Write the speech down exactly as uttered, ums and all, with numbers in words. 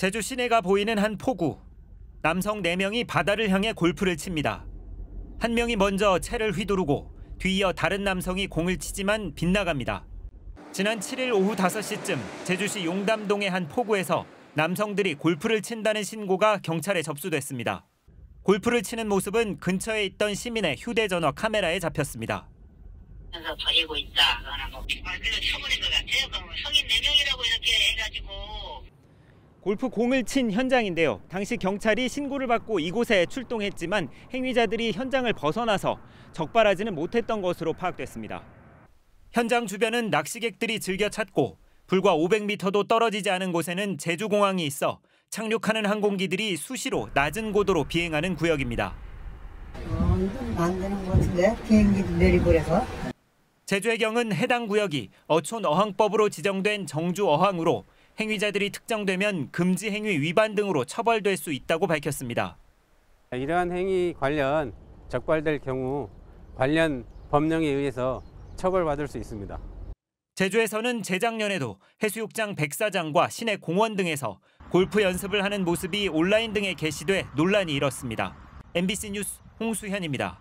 제주 시내가 보이는 한 포구. 남성 네 명이 바다를 향해 골프를 칩니다. 한 명이 먼저 채를 휘두르고 뒤이어 다른 남성이 공을 치지만 빗나갑니다. 지난 칠 일 오후 다섯 시쯤 제주시 용담동의 한 포구에서 남성들이 골프를 친다는 신고가 경찰에 접수됐습니다. 골프를 치는 모습은 근처에 있던 시민의 휴대전화 카메라에 잡혔습니다. 그래서 버리고 있다. 뭐 말들로 처벌인 것 같아요. 성인 네 명이라고 이렇게 해가지고. 골프 공을 친 현장인데요. 당시 경찰이 신고를 받고 이곳에 출동했지만 행위자들이 현장을 벗어나서 적발하지는 못했던 것으로 파악됐습니다. 현장 주변은 낚시객들이 즐겨 찾고 불과 오백 미터도 떨어지지 않은 곳에는 제주공항이 있어 착륙하는 항공기들이 수시로 낮은 고도로 비행하는 구역입니다. 어, 이건 안 되는 것 같은데? 비행기도 내리고 그래서? 제주해경은 해당 구역이 어촌어항법으로 지정된 정주어항으로 행위자들이 특정되면 금지 행위 위반 등으로 처벌될 수 있다고 밝혔습니다. 이러한 행위 관련 적발될 경우 관련 법령에 의해서 처벌받을 수 있습니다. 제주에서는 재작년에도 해수욕장 백사장과 시내 공원 등에서 골프 연습을 하는 모습이 온라인 등에 게시돼 논란이 일었습니다. 엠비씨 뉴스 홍수현입니다.